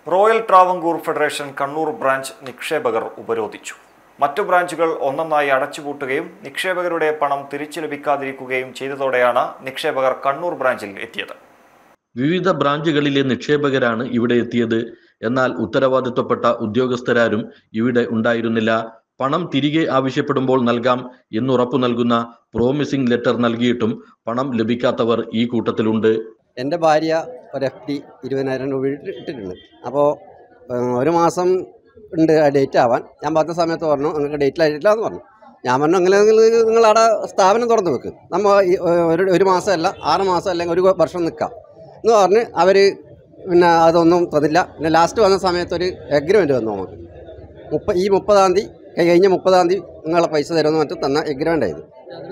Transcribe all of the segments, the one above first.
Royal Travancore federation Kannur branch നിക്ഷേപകർ ഉപരോധിച്ചു. മറ്റു ബ്രാഞ്ചുകൾ ഒന്നൊന്നായി അടച്ചുപൂട്ടുകയും നിക്ഷേപകരുടെ പണം തിരിച്ചു ലഭിക്കാതിരിക്കുകയും ചെയ്തതോടെയാണ് നിക്ഷേപകർ കണ്ണൂർ ബ്രാഞ്ചിൽ എത്തിയത്. വിവിധ ബ്രാഞ്ചുകളിലെ നിക്ഷേപകരാണ് ഇവിടെ എത്തിയത്. എന്നാൽ ഉത്തരവാദിത്വപ്പെട്ട ഉദ്യോഗസ്ഥരാരും ഇവിടെ ഉണ്ടായിരുന്നില്ല. പണം തിരികെ ആവശ്യപ്പെടുമ്പോൾ നൽകാം എന്നുറപ്പു നൽകുന്ന പ്രോമിസിംഗ് ലെറ്റർ നൽകിയിട്ടും പണം ലഭിക്കാത്തവർ ഈ കൂട്ടത്തിലുണ്ട്. എൻ്റെ ഭാര്യ ഒരു FD 20,000 രൂപ ഇട്ടിട്ടുണ്ട്. അപ്പോൾ ഒരു മാസം ഉണ്ട് ഡേറ്റ് ആവാൻ. ഞാൻ പറഞ്ഞ സമയത്ത് പറഞ്ഞു നിങ്ങൾക്ക് ഡേറ്റിലായിട്ടില്ല എന്ന് പറഞ്ഞു. ഞാൻ പറഞ്ഞു അങ്ങനെയെങ്കിൽ നിങ്ങളവിടെ സ്ഥാപനം തുറന്ന് വെക്ക്, നമ്മൾ ഒരു മാസമല്ല 6 മാസം അല്ലെങ്കിൽ 1 വർഷം നിൽക്കാം എന്ന് പറഞ്ഞ് അവർ പിന്നെ അതൊന്നും തന്നില്ല. പിന്നെ ലാസ്റ്റ് വന്ന സമയത്ത് ഒരു എഗ്രിമെൻറ്റ് വന്നു നമുക്ക്. ഈ 30-ാം തീയതി കഴിഞ്ഞ 30-ാം തീയതി നിങ്ങളെ പൈസ തരുമെന്ന് പറഞ്ഞിട്ട് തന്ന എഗ്രിമെൻ്റ് ആയത്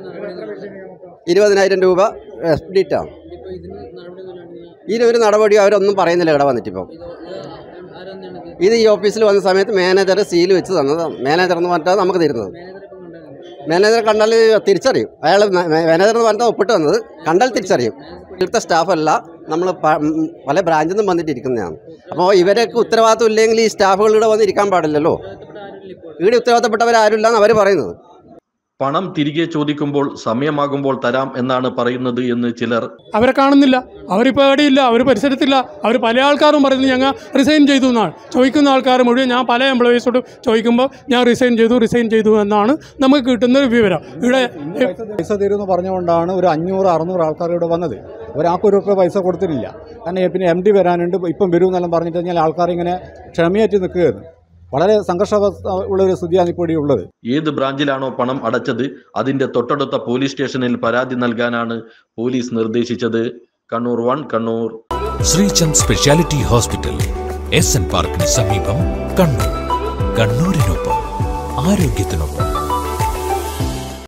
20,000 രൂപ FD ഇട്ടാണ്. ഇതിനൊരു നടപടിയോ അവരൊന്നും പറയുന്നില്ല. ഇവിടെ വന്നിട്ടിപ്പം ഇത് ഈ ഓഫീസിൽ വന്ന സമയത്ത് മാനേജർ സീൽ വെച്ച് തന്നതാണ്. മാനേജർ എന്ന് പറഞ്ഞാൽ നമുക്ക് തരുന്നത്. മാനേജർ കണ്ടാൽ തിരിച്ചറിയും. അയാൾ മാനേജർ എന്ന് പറഞ്ഞാൽ ഒപ്പിട്ട് വന്നത് കണ്ടാൽ തിരിച്ചറിയും. ഇവിടുത്തെ സ്റ്റാഫല്ല, നമ്മൾ പല ബ്രാഞ്ചിൽ നിന്നും വന്നിട്ടിരിക്കുന്നതാണ്. അപ്പോൾ ഇവരൊക്കെ ഉത്തരവാദിത്വം ഇല്ലെങ്കിൽ ഈ സ്റ്റാഫുകൾ ഇവിടെ വന്നിരിക്കാൻ പാടില്ലല്ലോ. ഇവിടെ ഉത്തരവാദിത്തപ്പെട്ടവരാരുമില്ലെന്ന് അവർ പറയുന്നത്. പണം തിരികെ ചോദിക്കുമ്പോൾ സമയമാകുമ്പോൾ തരാം എന്നാണ് പറയുന്നത് എന്ന് ചിലർ. അവരെ കാണുന്നില്ല, അവരിപ്പോൾ എവിടെയില്ല, അവർ പരിസരത്തില്ല. അവർ പല ആൾക്കാരും പറയുന്നത് ഞങ്ങൾ റിസൈൻ ചെയ്തു എന്നാണ്. ചോദിക്കുന്ന ആൾക്കാർ മുഴുവൻ ഞാൻ പല എംപ്ലോയീസോട് ചോദിക്കുമ്പോൾ ഞാൻ റിസൈൻ ചെയ്തു എന്നാണ് നമുക്ക് കിട്ടുന്ന ഒരു വിവരം. ഇവിടെ പൈസ തരുമെന്ന് പറഞ്ഞുകൊണ്ടാണ് ഒരു 500-600 ആൾക്കാർ ഇവിടെ വന്നത്. ഒരാൾക്ക് ₹1 പൈസ കൊടുത്തിട്ടില്ല. കാരണം പിന്നെ MD വരാനുണ്ട്, ഇപ്പം വരുമെന്നെല്ലാം പറഞ്ഞിട്ട് കഴിഞ്ഞാൽ ആൾക്കാർ ഇങ്ങനെ ക്ഷമയേറ്റ് നിൽക്കുകയാണ്. വളരെ സംഘർഷാവസ്ഥ ഉള്ളൊരു സ്ഥിതിയാണ് ഇപ്പോൾ ഉള്ളത്. ഏത് ബ്രാഞ്ചിലാണോ പണം അടച്ചത് അതിന്റെ തൊട്ടടുത്ത പോലീസ് സ്റ്റേഷനിൽ പരാതി നൽകാനാണ് പോലീസ് നിർദ്ദേശിച്ചത്. Kannur 1 Kannur. Sreechand speciality hospital, SN പാർക്കിന് സമീപം, കണ്ണൂർ. കണ്ണൂരിനൊപ്പം ആരോഗ്യത്തിനൊപ്പം.